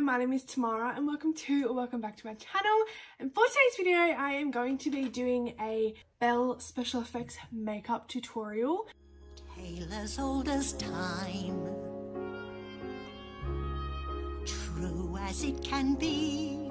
my name is Tamara and welcome back to my channel. And for today's video I am going to be doing a Belle special effects makeup tutorial. Tale as old as time, true as it can be,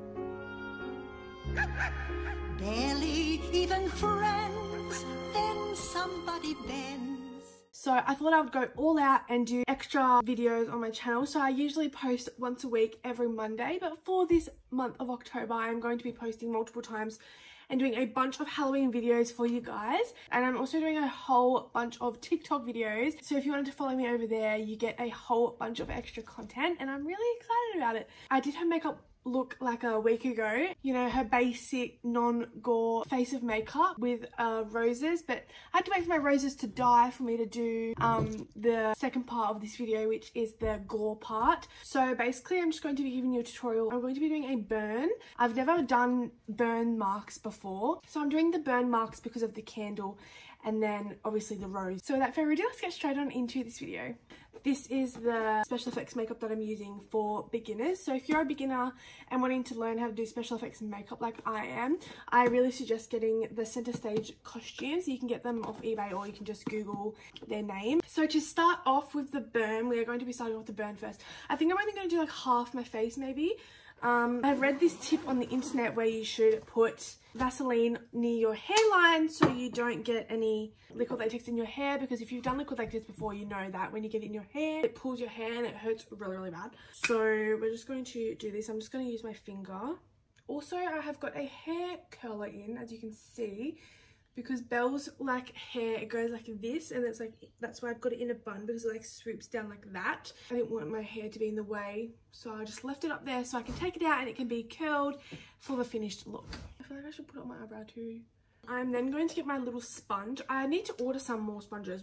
barely even friends, then somebody bends. So I thought I would go all out and do extra videos on my channel. So I usually post once a week every Monday, but for this month of October I'm going to be posting multiple times and doing a bunch of Halloween videos for you guys. And I'm also doing a whole bunch of TikTok videos. So if you wanted to follow me over there, you get a whole bunch of extra content and I'm really excited about it. I did her makeup look like a week ago, you know, her basic non-gore face of makeup with roses, but I had to wait for my roses to die for me to do the second part of this video, which is the gore part. So basically I'm just going to be giving you a tutorial. I'm going to be doing a burn. I've never done burn marks before, so I'm doing the burn marks because of the candle and then obviously the rose. So without further ado, let's get straight on into this video. This is the special effects makeup that I'm using for beginners. So if you're a beginner and wanting to learn how to do special effects makeup like I am, I really suggest getting the Center Stage costumes. You can get them off eBay or you can just Google their name. So to start off with the burn, we are going to be starting off the burn first. I think I'm only going to do like half my face maybe. I read this tip on the internet where you should put Vaseline near your hairline so you don't get any liquid latex in your hair, because if you've done liquid latex before, you know that when you get it in your hair, it pulls your hair and it hurts really bad. So we're just going to do this. I'm just going to use my finger. Also, I have got a hair curler in, as you can see, because Belle's like hair, it goes like this, and it's like, that's why I've got it in a bun, because it like swoops down like that. I didn't want my hair to be in the way, so I just left it up there so I can take it out and it can be curled for the finished look. I feel like I should put it on my eyebrow too. I'm then going to get my little sponge. I need to order some more sponges.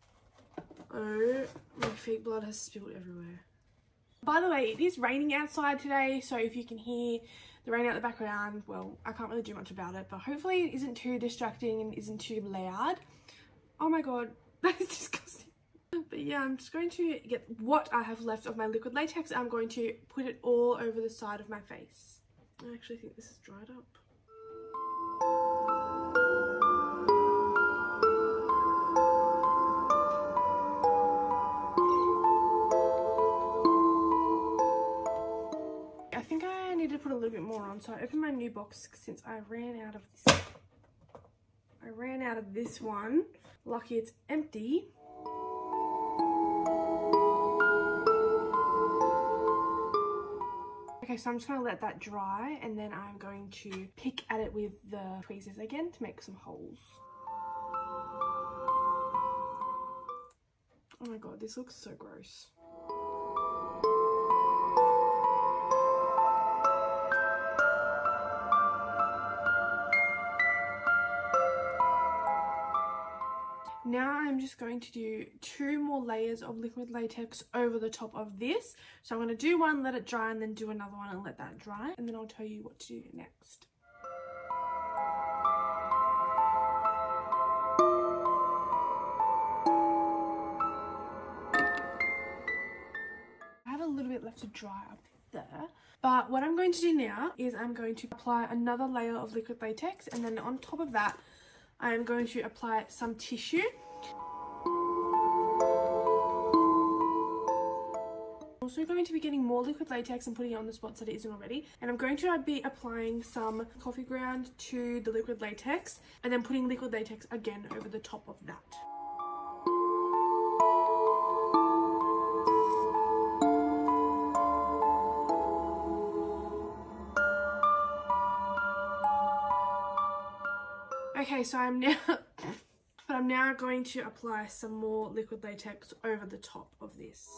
Oh, my feet blood has spilled everywhere. By the way, it is raining outside today, so if you can hear the rain out the background, well, I can't really do much about it, but hopefully it isn't too distracting and isn't too loud. Oh my god, that is disgusting. But yeah, I'm just going to get what I have left of my liquid latex. I'm going to put it all over the side of my face. I actually think this is dried up. I think I need to put a little bit more on, so I opened my new box since I ran out of this. I ran out of this one. Lucky it's empty. Okay, so I'm just going to let that dry and then I'm going to pick at it with the tweezers again to make some holes. Oh my god, this looks so gross. Now I'm just going to do 2 more layers of liquid latex over the top of this. So I'm going to do one, let it dry, and then do another one and let that dry. And then I'll tell you what to do next. I have a little bit left to dry up there. But what I'm going to do now is I'm going to apply another layer of liquid latex, and then on top of that I am going to apply some tissue. I'm also going to be getting more liquid latex and putting it on the spots that it isn't already. And I'm going to be applying some coffee ground to the liquid latex and then putting liquid latex again over the top of that. Okay, so I'm now going to apply some more liquid latex over the top of this.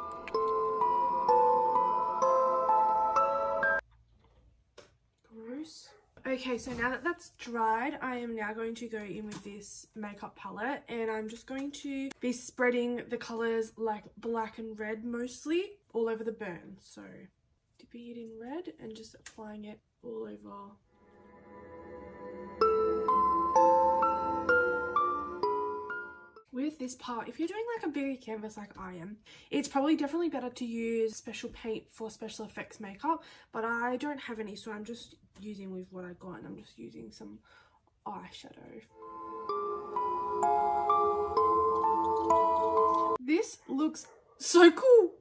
Gross. Okay, so now that that's dried, I am now going to go in with this makeup palette and I'm just going to be spreading the colours like black and red mostly all over the burn. So dipping it in red and just applying it all over. With this this part, if you're doing like a bigger canvas like I am, it's probably definitely better to use special paint for special effects makeup, but I don't have any, so I'm just using with what I got, and I'm just using some eyeshadow. This looks so cool.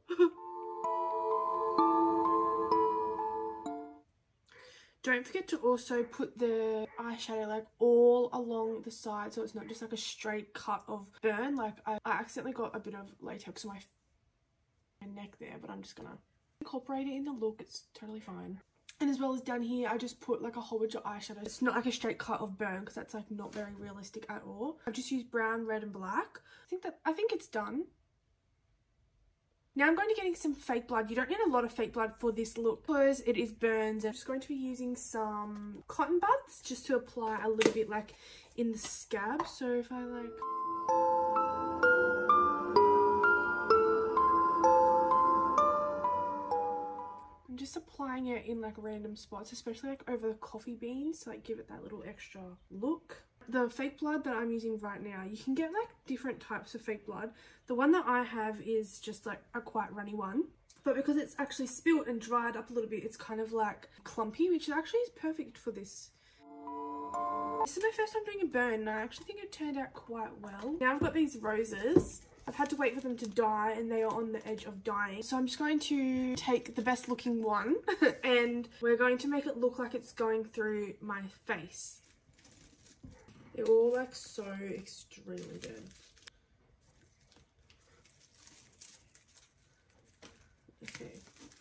Don't forget to also put the eyeshadow like all along the side, so it's not just like a straight cut of burn. Like I accidentally got a bit of latex on my neck there, but I'm just gonna incorporate it in the look. It's totally fine. And as well as down here, I just put like a whole bunch of eyeshadow. It's not like a straight cut of burn because that's like not very realistic at all. I've just used brown, red and black. I think it's done. Now I'm going to getting some fake blood. You don't need a lot of fake blood for this look because it is burns. I'm just going to be using some cotton buds just to apply a little bit like in the scab. So if I like... I'm just applying it in like random spots, especially like over the coffee beans to like give it that little extra look. The fake blood that I'm using right now, you can get like different types of fake blood. The one that I have is just like a quite runny one, but because it's actually spilt and dried up a little bit, it's kind of like clumpy, which actually is perfect for this. This is my first time doing a burn, and I actually think it turned out quite well. Now I've got these roses. I've had to wait for them to dye, and they are on the edge of dying. So I'm just going to take the best looking one and we're going to make it look like it's going through my face. They're all like so extremely dead. Okay.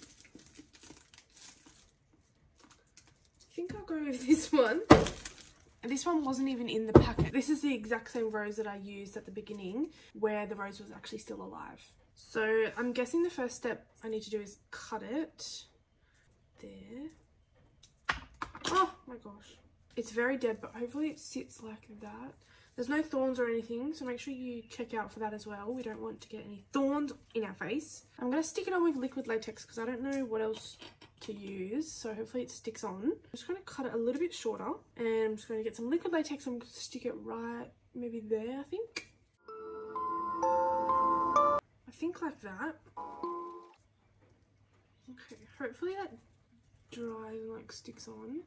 I think I'll go with this one. This one wasn't even in the packet. This is the exact same rose that I used at the beginning where the rose was actually still alive. So I'm guessing the first step I need to do is cut it. There. Oh my gosh. It's very dead, but hopefully it sits like that. There's no thorns or anything, so make sure you check out for that as well. We don't want to get any thorns in our face. I'm going to stick it on with liquid latex because I don't know what else to use, so hopefully it sticks on. I'm just going to cut it a little bit shorter, and I'm just going to get some liquid latex. I'm going to stick it right maybe there, I think. I think like that. Okay, hopefully that dries and like sticks on.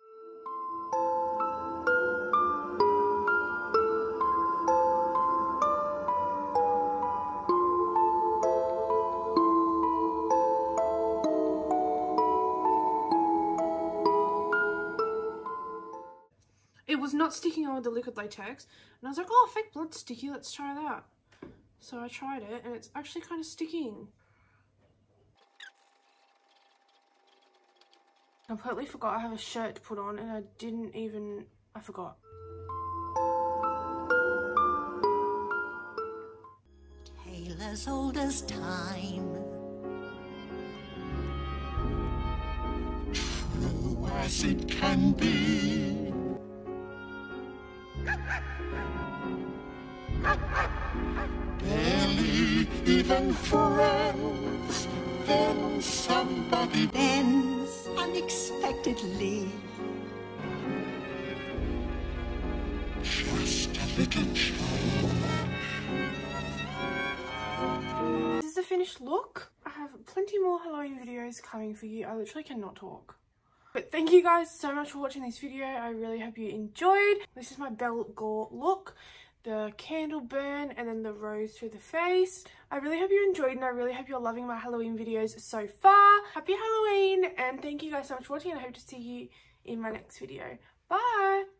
It was not sticking on with the liquid latex, and I was like, oh, fake blood's sticky, let's try that. So I tried it, and it's actually kind of sticking. I completely forgot I have a shirt to put on, and I forgot. Tale as old as time, true as it can be. Barely even friends, then somebody bends unexpectedly. Just a little change. This is the finished look. I have plenty more Halloween videos coming for you. I literally cannot talk. But thank you guys so much for watching this video. I really hope you enjoyed. This is my Belle Gore look. The candle burn and then the rose through the face. I really hope you enjoyed, and I really hope you're loving my Halloween videos so far. Happy Halloween, and thank you guys so much for watching, and I hope to see you in my next video. Bye!